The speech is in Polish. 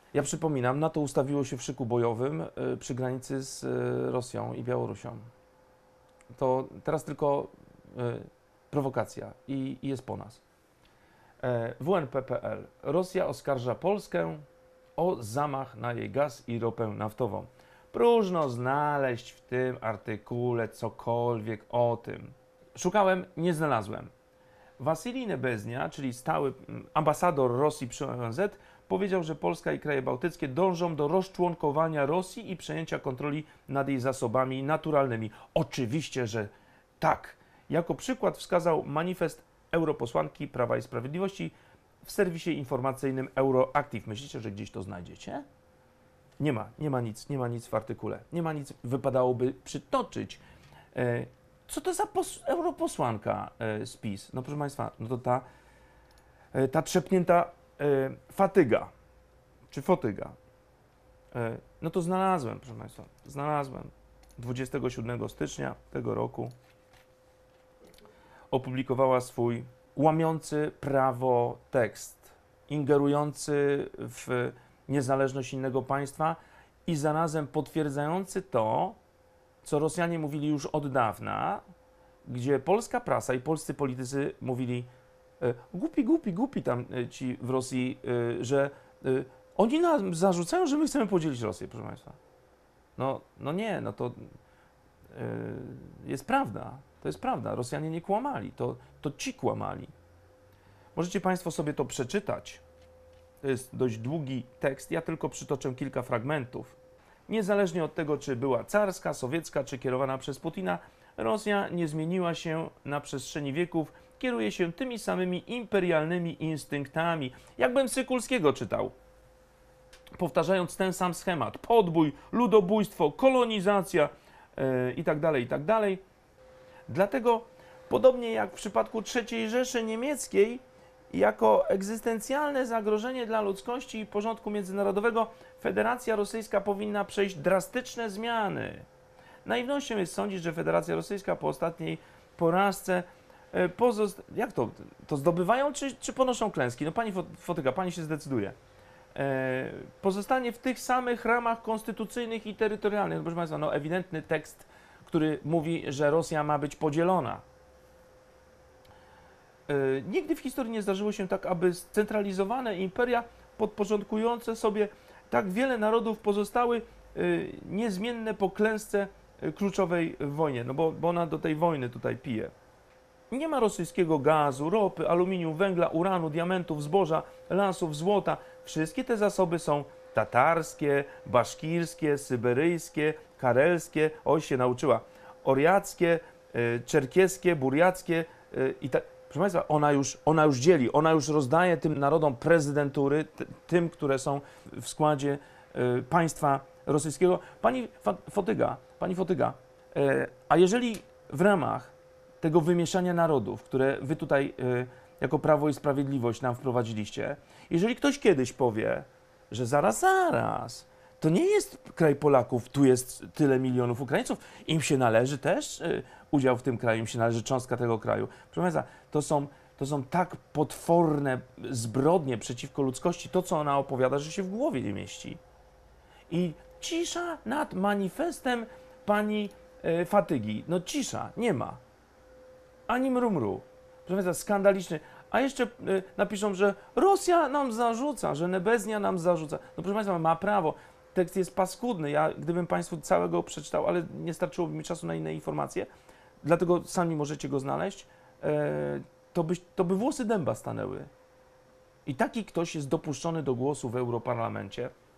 Ja przypominam, NATO ustawiło się w szyku bojowym przy granicy z Rosją i Białorusią. To teraz tylko prowokacja i jest po nas. WNP.pl. Rosja oskarża Polskę o zamach na jej gaz i ropę naftową. Próżno znaleźć w tym artykule cokolwiek o tym. Szukałem, nie znalazłem. Wasilij Nebeznia, czyli stały ambasador Rosji przy ONZ, powiedział, że Polska i kraje bałtyckie dążą do rozczłonkowania Rosji i przejęcia kontroli nad jej zasobami naturalnymi. Oczywiście, że tak. Jako przykład wskazał manifest europosłanki Prawa i Sprawiedliwości w serwisie informacyjnym Euroactiv. Myślicie, że gdzieś to znajdziecie? Nie ma nic w artykule. Nie ma nic, wypadałoby przytoczyć. Co to za europosłanka z PiS? No proszę Państwa, no to ta trzepnięta fatyga, czy fotyga. No to znalazłem, proszę Państwa, znalazłem. 27 stycznia tego roku opublikowała swój łamiący prawo tekst, ingerujący w niezależność innego państwa i zarazem potwierdzający to, co Rosjanie mówili już od dawna, gdzie polska prasa i polscy politycy mówili głupi tam ci w Rosji, że oni nam zarzucają, że my chcemy podzielić Rosję, proszę Państwa. No nie, no to jest prawda. To jest prawda. Rosjanie nie kłamali. To ci kłamali. Możecie Państwo sobie to przeczytać. To jest dość długi tekst. Ja tylko przytoczę kilka fragmentów. Niezależnie od tego, czy była carska, sowiecka, czy kierowana przez Putina, Rosja nie zmieniła się na przestrzeni wieków, kieruje się tymi samymi imperialnymi instynktami. Jakbym Sykulskiego czytał, powtarzając ten sam schemat. Podbój, ludobójstwo, kolonizacja itd., itd. Dlatego, podobnie jak w przypadku III Rzeszy Niemieckiej, jako egzystencjalne zagrożenie dla ludzkości i porządku międzynarodowego Federacja Rosyjska powinna przejść drastyczne zmiany. Naiwnością jest sądzić, że Federacja Rosyjska po ostatniej porażce jak to? To zdobywają czy ponoszą klęski? No pani Fotyga, pani się zdecyduje. Pozostanie w tych samych ramach konstytucyjnych i terytorialnych. No, proszę Państwa, no ewidentny tekst, który mówi, że Rosja ma być podzielona. Nigdy w historii nie zdarzyło się tak, aby scentralizowane imperia podporządkujące sobie tak wiele narodów pozostały niezmienne po klęsce kluczowej w wojnie, no bo ona do tej wojny tutaj pije. Nie ma rosyjskiego gazu, ropy, aluminium, węgla, uranu, diamentów, zboża, lasów, złota. Wszystkie te zasoby są tatarskie, baszkirskie, syberyjskie, karelskie, oj się nauczyła, oriackie, czerkieskie, burjackie i tak. Proszę Państwa, ona już dzieli, ona już rozdaje tym narodom prezydentury, tym, które są w składzie państwa rosyjskiego. Pani Fotyga, a jeżeli w ramach tego wymieszania narodów, które wy tutaj jako Prawo i Sprawiedliwość nam wprowadziliście, jeżeli ktoś kiedyś powie, że zaraz, to nie jest kraj Polaków, tu jest tyle milionów Ukraińców, im się należy też udział w tym kraju, im się należy cząstka tego kraju. Proszę Państwa, to są tak potworne zbrodnie przeciwko ludzkości, to co ona opowiada, że się w głowie nie mieści. I cisza nad manifestem pani Fatygi. No cisza, nie ma. Ani mrumru. Proszę Państwa, skandaliczny. A jeszcze napiszą, że Rosja nam zarzuca, że Nebeznia nam zarzuca. No proszę Państwa, ma prawo. Tekst jest paskudny. Ja gdybym Państwu całego przeczytał, ale nie starczyłoby mi czasu na inne informacje, dlatego sami możecie go znaleźć, to by włosy dęba stanęły. I taki ktoś jest dopuszczony do głosu w Europarlamencie.